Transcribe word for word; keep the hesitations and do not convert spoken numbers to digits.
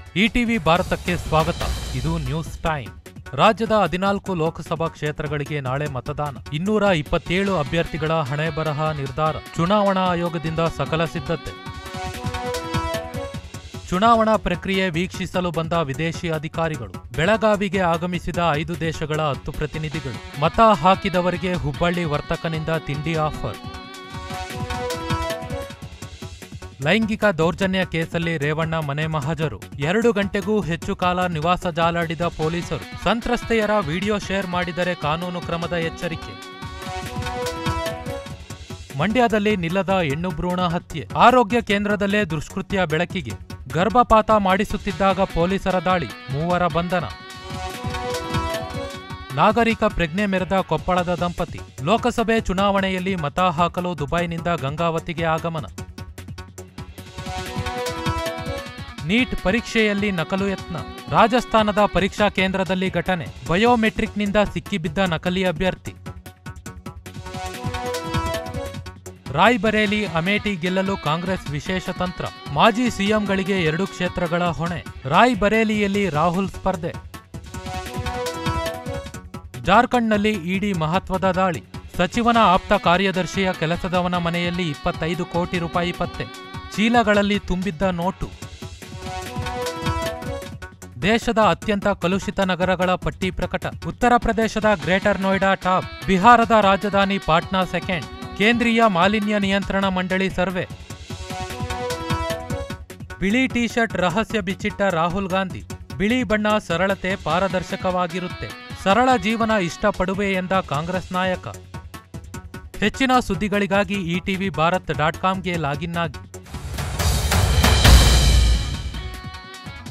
ETV ಭಾರತಕ್ಕೆ ಸ್ವಾಗತ. ಇದು ನ್ಯೂಸ್ ಟೈಮ್. ರಾಜ್ಯದ ಹದಿನಾಲ್ಕು ಲೋಕಸಭಾ ಕ್ಷೇತ್ರಗಳಿಗೆ ನಾಳೆ ಮತದಾನ. ಇನ್ನೂರ ಇಪ್ಪತ್ತೇಳು ಅಭ್ಯರ್ಥಿಗಳ ಹಣೆಬರಹ ನಿರ್ಧಾರ. ಚುನಾವಣಾ ಆಯೋಗದಿಂದ ಸಕಲ ಸಿದ್ಧತೆ. ಚುನಾವಣಾ ಪ್ರಕ್ರಿಯೆ ವೀಕ್ಷಿಸಲು ಬಂದ ವಿದೇಶಿ ಅಧಿಕಾರಿಗಳು. ಬೆಳಗಾವಿಗೆ ಆಗಮಿಸಿದ ಐದು ದೇಶಗಳ ಹತ್ತು ಪ್ರತಿನಿಧಿಗಳು. ಮತ ಹಾಕಿದವರಿಗೆ ಹುಬ್ಬಳ್ಳಿ ವರ್ತಕನಿಂದ ತಿಂಡಿ ಆಫರ್. ಲೈಂಗಿಕ ದೌರ್ಜನ್ಯ ಕೇಸಲ್ಲಿ ರೇವಣ್ಣ ಮನೆ ಮಹಜರು. ಎರಡು ಗಂಟೆಗೂ ಹೆಚ್ಚು ಕಾಲ ನಿವಾಸ ಜಾಲಾಡಿದ ಪೊಲೀಸರು. ಸಂತ್ರಸ್ತೆಯರ ವಿಡಿಯೋ ಶೇರ್ ಮಾಡಿದರೆ ಕಾನೂನು ಕ್ರಮದ ಎಚ್ಚರಿಕೆ. ಮಂಡ್ಯದಲ್ಲಿ ನಿಲ್ಲದ ಹೆಣ್ಣು ಭ್ರೂಣ ಹತ್ಯೆ. ಆರೋಗ್ಯ ಕೇಂದ್ರದಲ್ಲೇ ದುಷ್ಕೃತ್ಯ ಬೆಳಕಿಗೆ. ಗರ್ಭಪಾತ ಮಾಡಿಸುತ್ತಿದ್ದಾಗ ಪೊಲೀಸರ ದಾಳಿ. ಮೂವರ ಬಂಧನ. ನಾಗರಿಕ ಪ್ರಜ್ಞೆ ಮೆರೆದ ಕೊಪ್ಪಳದ ದಂಪತಿ. ಲೋಕಸಭೆ ಚುನಾವಣೆಯಲ್ಲಿ ಮತ ಹಾಕಲು ದುಬೈನಿಂದ ಗಂಗಾವತಿಗೆ ಆಗಮನ. ನೀಟ್ ಪರೀಕ್ಷೆಯಲ್ಲಿ ನಕಲು ಯತ್ನ. ರಾಜಸ್ಥಾನದ ಪರೀಕ್ಷಾ ಕೇಂದ್ರದಲ್ಲಿ ಘಟನೆ. ಬಯೋಮೆಟ್ರಿಕ್ನಿಂದ ಸಿಕ್ಕಿಬಿದ್ದ ನಕಲಿ ಅಭ್ಯರ್ಥಿ. ರಾಯ್ಬರೇಲಿ ಅಮೇಠಿ ಗೆಲ್ಲಲು ಕಾಂಗ್ರೆಸ್ ವಿಶೇಷ ತಂತ್ರ. ಮಾಜಿ ಸಿಎಂಗಳಿಗೆ ಎರಡು ಕ್ಷೇತ್ರಗಳ ಹೊಣೆ. ರಾಯ್ಬರೇಲಿಯಲ್ಲಿ ರಾಹುಲ್ ಸ್ಪರ್ಧೆ. ಜಾರ್ಖಂಡ್ನಲ್ಲಿ ಇಡಿ ಮಹತ್ವದ ದಾಳಿ. ಸಚಿವನ ಆಪ್ತ ಕಾರ್ಯದರ್ಶಿಯ ಕೆಲಸದವನ ಮನೆಯಲ್ಲಿ ಇಪ್ಪತ್ತೈದು ಕೋಟಿ ರೂಪಾಯಿ ಪತ್ತೆ. ಚೀಲಗಳಲ್ಲಿ ತುಂಬಿದ್ದ ನೋಟು. ದೇಶದ ಅತ್ಯಂತ ಕಲುಷಿತ ನಗರಗಳ ಪಟ್ಟಿ ಪ್ರಕಟ. ಉತ್ತರ ಪ್ರದೇಶದ ಗ್ರೇಟರ್ ನೋಯ್ಡಾ ಟಾಪ್. ಬಿಹಾರದ ರಾಜಧಾನಿ ಪಾಟ್ನಾ ಸೆಕೆಂಡ್. ಕೇಂದ್ರೀಯ ಮಾಲಿನ್ಯ ನಿಯಂತ್ರಣ ಮಂಡಳಿ ಸರ್ವೆ. ಬಿಳಿ ಟಿ ಶರ್ಟ್ ರಹಸ್ಯ ಬಿಚ್ಚಿಟ್ಟ ರಾಹುಲ್ ಗಾಂಧಿ. ಬಿಳಿ ಬಣ್ಣ ಸರಳತೆ, ಪಾರದರ್ಶಕವಾಗಿರುತ್ತೆ. ಸರಳ ಜೀವನ ಇಷ್ಟಪಡುವೆ ಎಂದ ಕಾಂಗ್ರೆಸ್ ನಾಯಕ. ಹೆಚ್ಚಿನ ಸುದ್ದಿಗಳಿಗಾಗಿ ಇಟಿವಿ ಭಾರತ್ ಡಾಟ್ ಕಾಮ್ಗೆ ಲಾಗಿನ್ ಆಗಿ.